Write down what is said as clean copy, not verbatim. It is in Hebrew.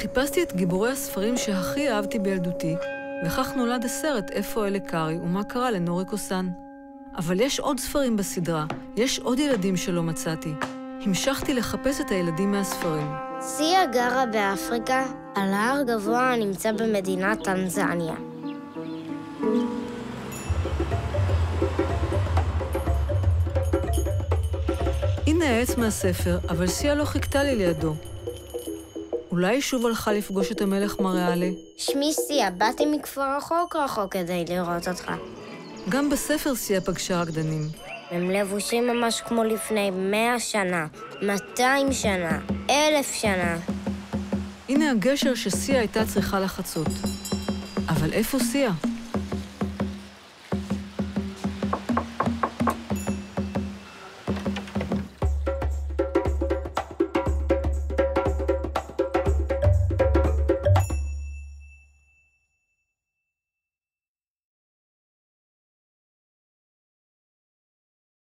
חיפשתי את גיבורי הספרים שהכי אהבתי בילדותי, וכך נולד הסרט איפה אלה קארי ומה קרה לנורי קוסן. אבל יש עוד ספרים בסדרה, יש עוד ילדים שלא מצאתי. המשכתי לחפש את הילדים מהספרים. סיה גרה באפריקה, על ההר גבוה הנמצא במדינת טנזניה. הנה העץ מהספר, אבל סיה לא חיכתה לי לידו. אולי שוב הלכה לפגוש את המלך מריאלה? שמי סיה, באתי מכפר רחוק כדי לראות אותך. גם בספר סיה פגשה רקדנים. הם לבושים ממש כמו לפני 100 שנה, 200 שנה, 1000 שנה. הנה הגשר שסיה הייתה צריכה לחצות. אבל איפה סיה?